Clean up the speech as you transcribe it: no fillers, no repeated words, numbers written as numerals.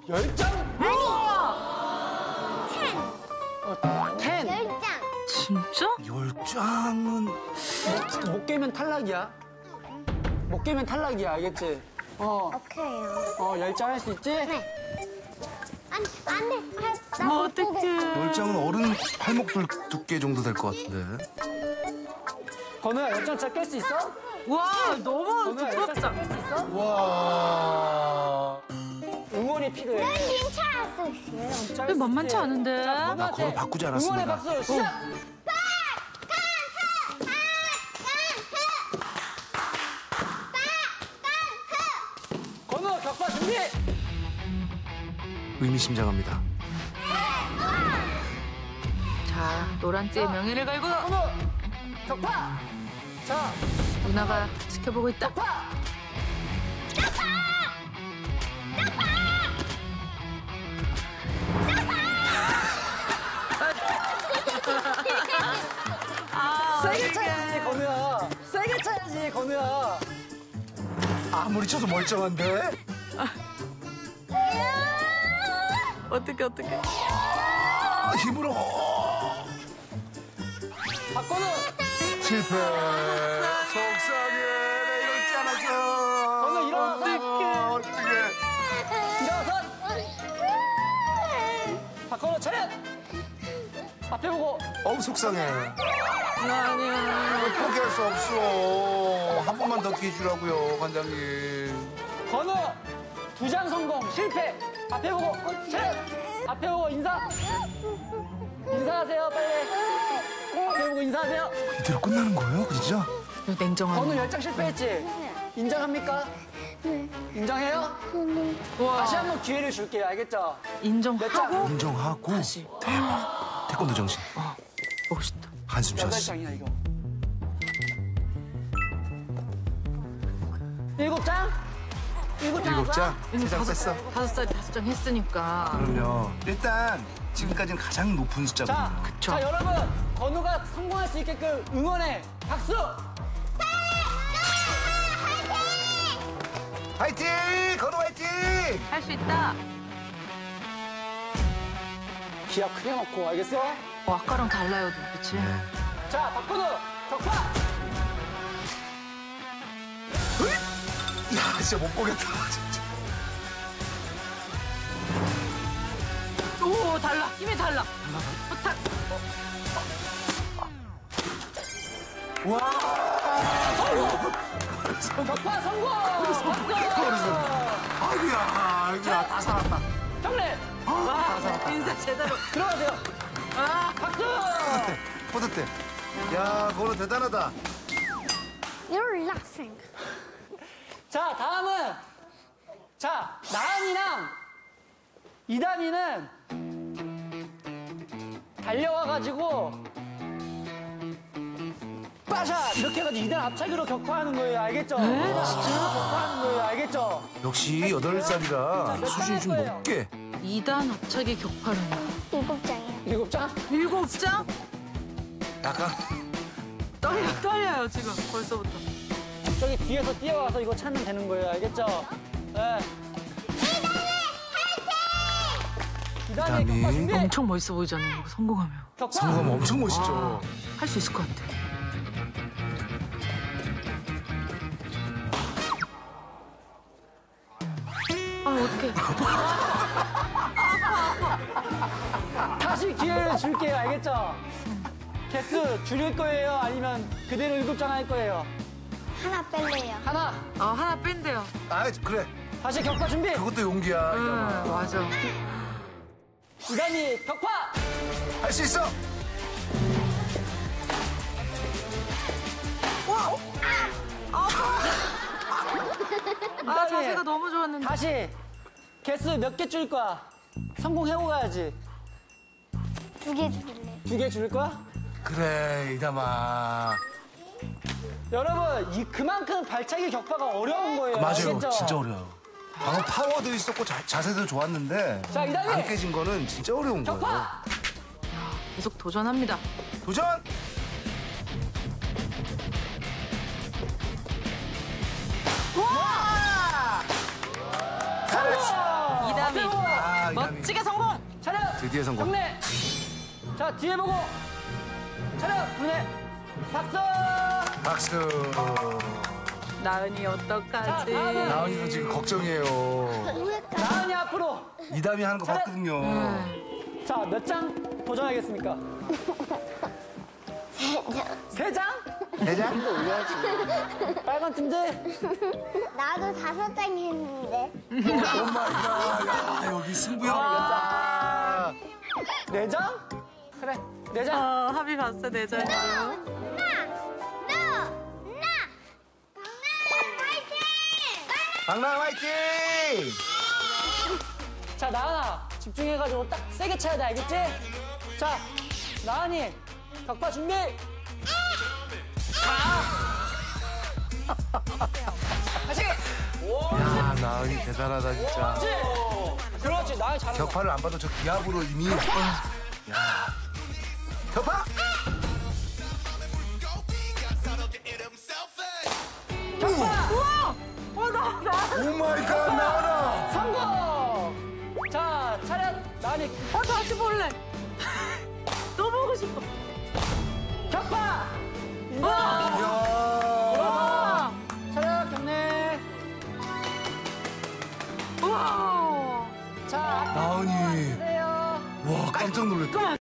10장? 아니야. 10. 10. 10장. 진짜? 10장은 못 깨면 탈락이야. 못 깨면 탈락이야, 알겠지? 오케이요. 10장 할 수 있지? 네. 안 돼. 나 뭐 못 보겠어. 어떡해. 10장은 어른 팔목 두께 정도 될 것 같은데. 건우야, 10장 진짜 깰 수 있어? 와, 너무 건우야, 10장 진짜 부럽다. 깰 수 있어? 와. 응원이 필요해. 괜찮을 수 있어요. 진짜 할 근데 수 만만치 있지? 않은데. 자, 나 건우한테 건우 바꾸지 않았습니다. 응원의 박수, 시작! 건우, 격파 준비! 의미심장합니다. 자, 노란띠의 명예를 걸고 건우, 격파! 자, 누나가 지켜보고 있다. 격파! 세게 차야지, 건우야. 세게 차야지, 건우야. 아무리 쳐도 멀쩡한데? 어떡해. 힘으로. 박건우! 실패. 속상해. 나 이럴 줄 알았어. 건우 일어나서! 어떡해. 일어서! 박건우 차렷! 앞에 보고! 어우, 속상해. 아니야. 포기할 수 없어. 한 번만 더 기회 주라고요, 관장님. 건우! 2장 성공, 실패! 앞에 보고! 차렷! 앞에 보고 인사! 인사하세요, 빨리! 앞에 보고 인사하세요! 이대로 끝나는 거예요, 진짜? 냉정한. 건우 10장 실패했지? 인정합니까? 네. 인정해요? 와, 다시 한 번 기회를 줄게요, 알겠죠? 인정하고 인정하고. 다시. 대박. 태권도 정신. 멋있다. 한숨 쉬었어. 8장이야, 이거. 7장? 7장 7장. 3장 셌어. 5살이 5장 했으니까. 그럼요. 일단 지금까지는 가장 높은 자, 숫자거든요. 그쵸. 자, 여러분! 건우가 성공할 수 있게끔 응원해! 박수! 화이팅! 건우 화이팅! 할 수 있다. 기합 크게 넣고, 알겠어? 아까랑 달라요, 그치? 자, 박건우! 격파! 야, 진짜 못 보겠다. 진짜. 오, 달라. 힘이 달라. 부탁. 격파 성공! 박수! 아이고야, 다 살았다. 정래! 와, 인사 제대로. 들어가세요! 아, 박수! 뿌듯해. 야, 건우 대단하다. You're laughing. 자, 다음은 자, 나은이랑 이단이는 달려와가지고 빠샷! 이렇게 해가지고 이단 앞차기로 격파하는 거예요, 알겠죠? 진짜? 격파하는 거예요, 알겠죠? 역시 8살이라 수준이 좀 높게. 2단 합차기 격파는 7장이요. 7장? 7장? 약간 떨려요, 지금 벌써부터. 저기 뒤에서 뛰어와서 이거 찾으면 되는 거예요, 알겠죠? 네. 이단이 격파 준비! 엄청 멋있어 보이잖아요, 이거 성공하면. 격파! 성공하면 엄청 멋있죠. 할 수 있을 것 같아. 아, 어떡해. 다시 기회를 줄게요, 알겠죠? 개수 줄일 거예요? 아니면 그대로 7장 할 거예요? 하나 뺄래요. 하나! 하나 뺀대요. 아, 그래. 다시 격파 준비! 그것도 용기야. 응, 맞아. 이단이 격파! 할 수 있어. 아, 자세가 너무 좋았는데. 다시 개수 몇 개 줄 거야? 성공해고 가야지. 2개 줄래요. 2개 줄 거야? 그래, 이담아. 여러분, 그만큼 발차기 격파가 어려운 거예요. 맞아요. 알겠죠? 진짜 어려워요. 방금 파워도 있었고 자세도 좋았는데 자, 이단이 안 깨진 거는 진짜 어려운 거예요. 격파! 계속 도전합니다. 도전! 성공! 이담이. 붙이게 성공. 차렷. 드디어 성공. 경례. 자, 뒤에 보고. 차렷. 분해. 박수. 박수. 나은이 자, 어떡하지? 다음은 나은이도 지금 걱정이에요. 나은이 앞으로. 이담이 하는 거 봤거든요. 자, 몇 장 도전하겠습니까? 세 장? 대장? 빨간 팀들. 나도 5장 했는데. 엄마야, 야, 여기 승부야. 네 장? 그래, 네 장. 합의 봤어, 내 자리. 나! 강남 화이팅! 자, 나은아, 집중해가지고 딱 세게 쳐야 돼, 알겠지? 자, 나은이, 격파 준비! 야, 나은이 대단하다, 진짜. 그렇지! 그렇지, 나은이 잘한다. 격파를 안 봐도 저 기압으로 이미. 야. 격파! 격파! 오 마이 갓, 나은아! 성공! 자, 차렷, 나은이, 다시 볼래. 또 보고 싶어. 격파! 인사! 야. 차렷, 경례. 우와. 자, 나은이. 주세요. 와, 깜짝 놀랐다.